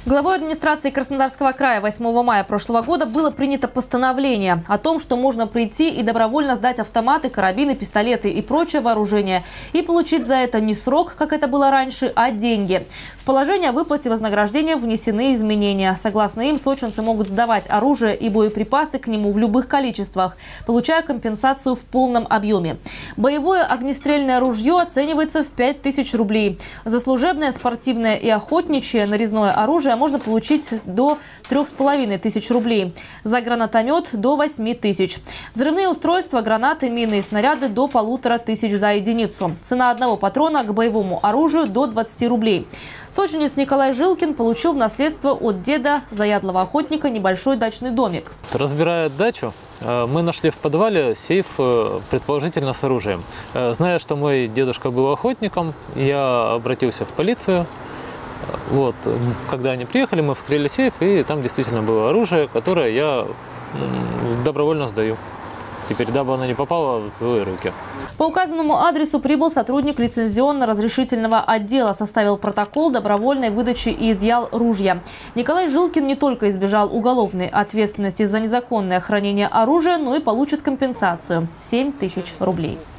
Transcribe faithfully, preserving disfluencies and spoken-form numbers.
Главой администрации Краснодарского края восьмого мая прошлого года было принято постановление о том, что можно прийти и добровольно сдать автоматы, карабины, пистолеты и прочее вооружение и получить за это не срок, как это было раньше, а деньги. В положение о выплате вознаграждения внесены изменения. Согласно им, сочинцы могут сдавать оружие и боеприпасы к нему в любых количествах, получая компенсацию в полном объеме. Боевое огнестрельное ружье оценивается в пять тысяч рублей. За служебное, спортивное и охотничье нарезное оружие можно получить до трех с половиной тысяч рублей. За гранатомет до восьми тысяч. Взрывные устройства, гранаты, мины и снаряды до полутора тысяч за единицу. Цена одного патрона к боевому оружию до двадцати рублей. Сочинец Николай Жилкин получил в наследство от деда, заядлого охотника, небольшой дачный домик. Разбирая дачу, мы нашли в подвале сейф, предположительно с оружием. Зная, что мой дедушка был охотником, я обратился в полицию. Вот. Когда они приехали, мы вскрыли сейф, и там действительно было оружие, которое я добровольно сдаю. Теперь, дабы оно не попало в злые руки. По указанному адресу прибыл сотрудник лицензионно-разрешительного отдела, составил протокол добровольной выдачи и изъял ружья. Николай Жилкин не только избежал уголовной ответственности за незаконное хранение оружия, но и получит компенсацию – семь тысяч рублей.